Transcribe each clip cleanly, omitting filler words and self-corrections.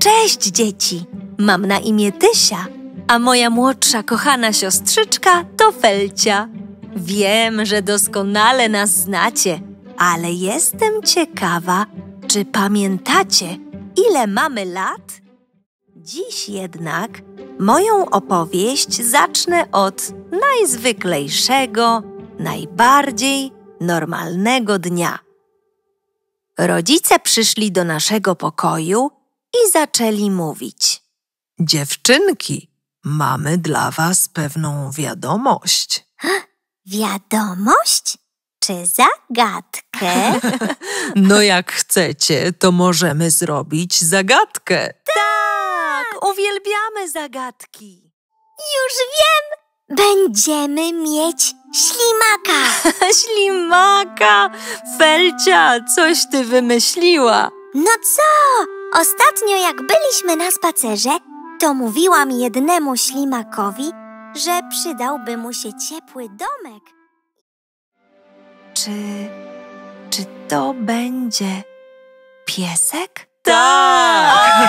Cześć, dzieci! Mam na imię Tysia, a moja młodsza, kochana siostrzyczka to Felcia. Wiem, że doskonale nas znacie, ale jestem ciekawa, czy pamiętacie, ile mamy lat? Dziś jednak moją opowieść zacznę od najzwyklejszego, najbardziej normalnego dnia. Rodzice przyszli do naszego pokoju i zaczęli mówić. Dziewczynki, mamy dla was pewną wiadomość. Wiadomość czy zagadkę? No jak chcecie, to możemy zrobić zagadkę. Tak, uwielbiamy zagadki. Już wiem! Będziemy mieć ślimaka. Ślimaka! Felcia, coś ty wymyśliła. No co? Ostatnio jak byliśmy na spacerze, to mówiłam jednemu ślimakowi, że przydałby mu się ciepły domek. Czy to będzie piesek? Tak!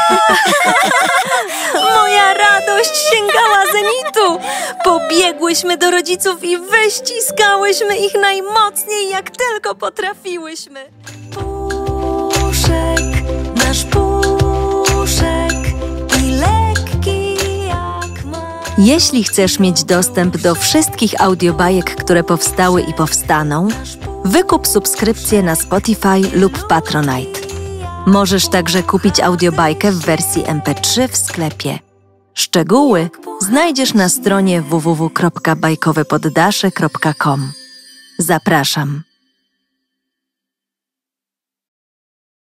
Moja radość sięgała zenitu. Pobiegłyśmy do rodziców i wyściskałyśmy ich najmocniej, jak tylko potrafiłyśmy. Puszek, nasz puszek i lekki jak ma. Jeśli chcesz mieć dostęp do wszystkich audiobajek, które powstały i powstaną, wykup subskrypcję na Spotify lub Patronite. Możesz także kupić audiobajkę w wersji MP3 w sklepie. Szczegóły znajdziesz na stronie www.bajkowepoddasze.com. Zapraszam.